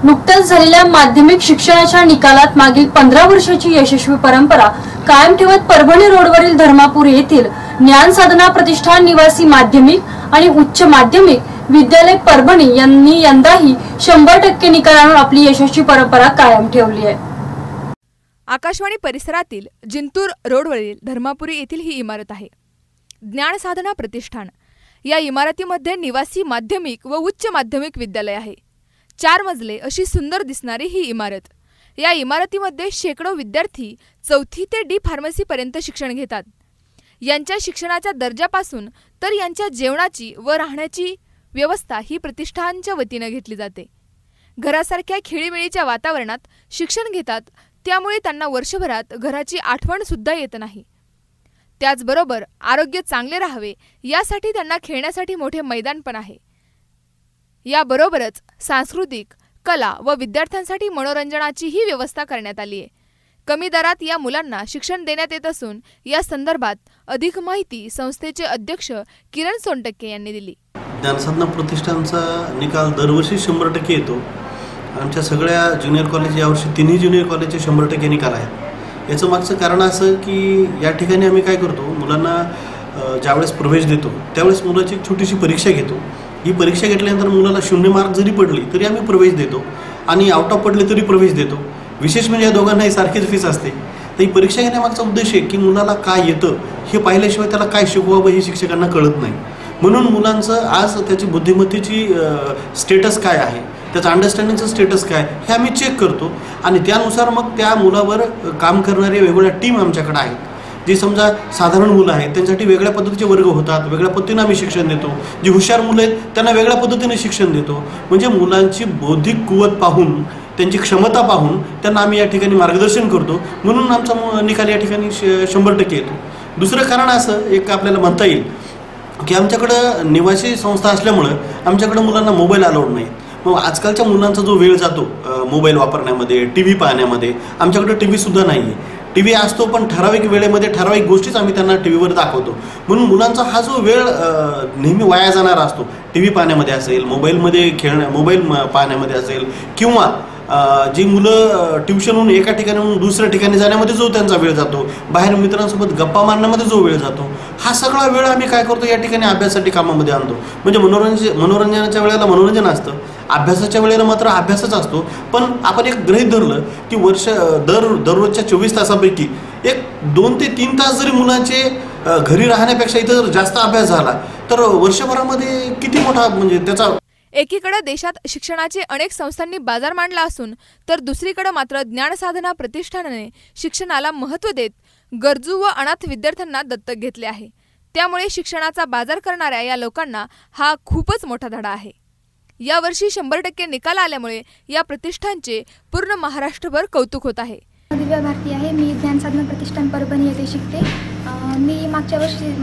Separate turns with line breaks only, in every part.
नुकत्याच झालेल्या माध्यमिक शिक्षणाच्या निकालात मागील 15 वर्षाची यशस्वी परंपरा कायम ठेवत परभणी रोडवरील धर्मापूर येथील ज्ञान साधना प्रतिष्ठान निवासी माध्यमिक आणि उच्च माध्यमिक विद्यालय परभणी यांनी यंदाही 100% निकालांवर आपली यशस्वी परंपरा कायम ठेवली आहे।
आकाशवाणी परिसरातील जिंतूर रोडवरील धर्मापुरी येथील ही इमारत आहे। ज्ञान साधना प्रतिष्ठान या इमारतीमध्ये निवासी माध्यमिक व उच्च माध्यमिक विद्यालय आहे। 4 मजले अशी सुंदर दिसणारी ही इमारत। या इमारतीमध्ये शेकडो विद्यार्थी 4थी ते डी फार्मसी पर्यंत शिक्षण घेतात। यांच्या शिक्षणाच्या दर्जापासून तर यांच्या जेवणाची व राहण्याची व्यवस्था ही प्रतिष्ठानच्या वतीने घेतली जाते। घरासारख्या खेळीमेळीच्या वातावरणात शिक्षण घेतात, त्यामुळे त्यांना वर्षभरात घराची आठवण सुद्धा येत नाही। त्याचबरोबर आरोग्य चांगले राहावे यासाठी त्यांना खेळण्यासाठी मोठे मैदान पण आहे। याबरोबरच सांस्कृतिक, कला व विद्यार्थ्यांसाठी मनोरंजनाची ही व्यवस्था करण्यात आली आहे। कमी दरात या मुलांना शिक्षण देण्यात येत असून या संदर्भात अधिक माहिती संस्थेचे अध्यक्ष किरण सोनटक्के यांनी दिली।
ज्ञानसाधना प्रतिष्ठानचा निकाल दरवर्षी 100% येतो। आमच्या सगळ्या ज्युनियर कॉलेज यावर्षी 3ही ज्युनियर कॉलेजचे 100% निकाल आहेत। याचं मागचं कारण असं की या ठिकाणी आम्ही काय करतो, मुलांना ज्यावेळेस प्रवेश देतो त्यावेळेस मुलाची एक छोटीशी परीक्षा घेतो। ही परीक्षा घेतल्यानंतर मुलाला 0 मार्क जरी पडली तरी आम्ही प्रवेश देतो आणि आउट ऑफ पडले तरी प्रवेश देतो। विशेष म्हणजे या दोघांनाही सारखीच फीस असते। तर ही परीक्षा घेण्यामागचा उद्देश आहे की मुलाला काय येतं हे पाहिल्याशिवाय त्याला काय शिकवावं हे शिक्षकांना कळत नाही। म्हणून मुलांचं आज त्याची बुद्धिमत्तेची स्टेटस काय आहे, त्याचं अंडरस्टँडिंगचं स्टेटस काय हे आम्ही चेक करतो आणि त्यानुसार मग त्या मुलावर काम करणारे वेगवेगळ्या टीम आमच्याकडे आहेत। जी समजा साधारण मुलं आहेत त्यांच्यासाठी वेगळ्या पद्धतीचे वर्ग होतात, वेगळ्या पद्धतीने आम्ही शिक्षण देतो। जी हुशार मुलं आहेत त्यांना वेगळ्या पद्धतीने शिक्षण देतो। म्हणजे मुलांची बौद्धिक कुवत पाहून, त्यांची क्षमता पाहून त्यांना आम्ही या ठिकाणी मार्गदर्शन करतो। म्हणून आमचा निकाल या ठिकाणी 100% येतो। दुसरं कारण असं एक आपल्याला म्हणता येईल की आमच्याकडं निवासी संस्था असल्यामुळं आमच्याकडं मुलांना मोबाईल अलाउड नाही। मग आजकालच्या मुलांचा जो वेळ जातो मोबाईल वापरण्यामध्ये, टी व्ही पाहण्यामध्ये, आमच्याकडे टी व्हीसुद्धा नाही आहे। टी व्ही असतो पण ठराविक वेळेमध्ये ठराविक गोष्टीच आम्ही त्यांना टी व्हीवर दाखवतो। म्हणून मुलांचा हा जो वेळ नेहमी वाया जाणारा असतो, टी व्ही पाहण्यामध्ये असेल, मोबाईल पाहण्यामध्ये असेल, किंवा जी मुलं ट्युशनहून एका ठिकाणाहून दुसऱ्या ठिकाणी जाण्यामध्ये जो त्यांचा वेळ जातो, बाहेर मित्रांसोबत गप्पा मारण्यामध्ये जो वेळ जातो, हा सगळा वेळ आम्ही काय करतो या ठिकाणी अभ्यासासाठी कामामध्ये आणतो। म्हणजे मनोरंजनाच्या वेळेला मनोरंजन असतं, अभ्यासाच्या वेळेला मात्र अभ्यासच असतो। पण आपण एक गृहीत धरलं की दररोजच्या 24 तासापैकी एक 2 ते 3 तास जरी मुलांचे घरी राहण्यापेक्षा इतर जर जास्त अभ्यास झाला तर वर्षभरामध्ये किती मोठा म्हणजे त्याचा।
एकीकडे देशात शिक्षणाचे अनेक संस्थांनी बाजार मांडला असून तर दुसरीकडे मात्र ज्ञानसाधना प्रतिष्ठानाने शिक्षणाला महत्त्व देत गरजू व अनाथ विद्यार्थ्यांना दत्तक घेतले आहे। त्यामुळे शिक्षणाचा बाजार करणाऱ्या या लोकांना हा खूपच मोठा धडा आहे। यावर्षी 100% निकाल आल्यामुळे या प्रतिष्ठानचे पूर्ण महाराष्ट्रभर कौतुक होत आहे।
दिव्या भारती आहे, मी ज्ञानसाधना प्रतिष्ठान परभणी येथे शिकते। मी मागच्या वर्षी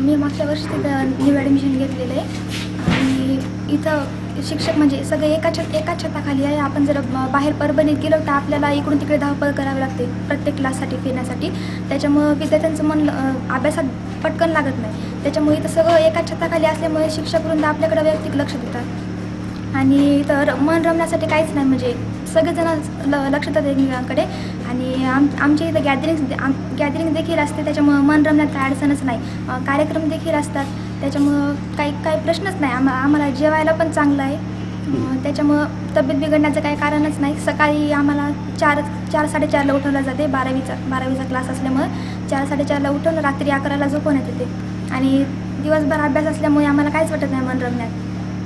तिथं न्यू ॲडमिशन घेतलेलं आहे आणि इथं शिक्षक म्हणजे सगळे एका छताखाली आहे। आपण जर बाहेर परभणीत गेलो तर आपल्याला इकडून तिकडे धावपळ करावी लागते प्रत्येक क्लाससाठी फिरण्यासाठी। त्याच्यामुळे विद्यार्थ्यांचं मन अभ्यासात पटकन लागत नाही। त्याच्यामुळे इथं सगळं एका छताखाली असल्यामुळे शिक्षकवृंद आपल्याकडे वैयक्तिक लक्ष देतात आणि तर मन रमण्यासाठी काहीच नाही, म्हणजे सगळेजण लक्ष देतात एकमेकांकडे आणि आमच्या इथं गॅदरिंग देखील असते। त्याच्यामुळं मन रमण्यात काही अडचणच नाही। कार्यक्रम देखील असतात, त्याच्यामुळं काही प्रश्नच नाही। आम्हाला जेवायला पण चांगलं आहे, त्याच्यामुळं तब्येत बिघडण्याचं काही कारणच नाही। सकाळी आम्हाला 4-4:30ला उठवलं जाते, 12वीचा क्लास असल्यामुळं 4-4:30ला उठवून रात्री 11ला झोपवण्यात येते आणि दिवसभर अभ्यास असल्यामुळे आम्हाला काहीच वाटत नाही मन रमण्यात।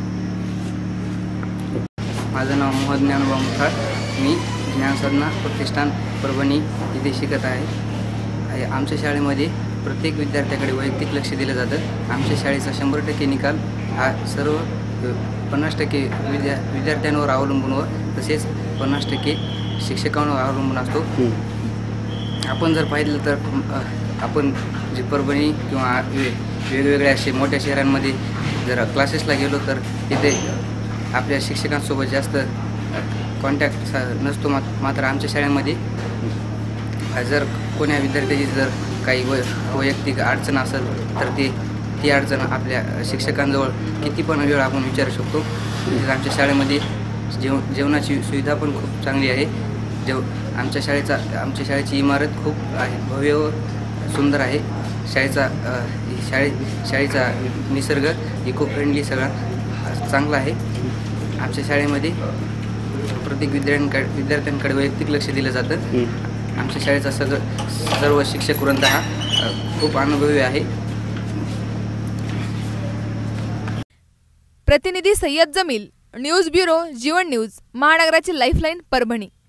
माझं नाव मोहन ज्ञानोबा मुखाळ, मी ज्ञानसाधना प्रतिष्ठान परभणी इथे शिकत आहे। आमच्या शाळेमध्ये प्रत्येक विद्यार्थ्याकडे वैयक्तिक लक्ष दिलं जातं। आमच्या शाळेचा 100% निकाल हा सर्व 50% विद्यार्थ्यांवर अवलंबून व तसेच 50% शिक्षकांवर अवलंबून असतो। आपण जर पाहिलं तर आपण जे परभणी किंवा वेगवेगळ्या असे मोठ्या शहरांमध्ये जर क्लासेसला गेलो तर तिथे आपल्या शिक्षकांसोबत जास्त कॉन्टॅक्ट नसतो। मात्र आमच्या शाळेमध्ये जर कोण्या विद्यार्थ्याची जर काही वैयक्तिक अडचण असेल तर ती अडचण आपल्या शिक्षकांजवळ किती पण वेळ आपण विचारू शकतो। आमच्या शाळेमध्ये जेवणाची सुविधा पण खूप चांगली आहे. आमच्या शाळेची इमारत खूप आहे, भव्य व सुंदर आहे. शाळेचा निसर्ग इको फ्रेंडली सगळा चांगला आहे. आमच्या शाळेमध्ये प्रत्येक विद्यार्थ्यांकडे वैयक्तिक लक्ष दिलं जातं. आमच्या शाळेचा सर्व शिक्षक वृंद हा खूप अनुभवी आहे.
प्रतिनिधी Sayyad Jamil, news bureau, Jeevan news, महानगराची लाईफलाईन, परभणी.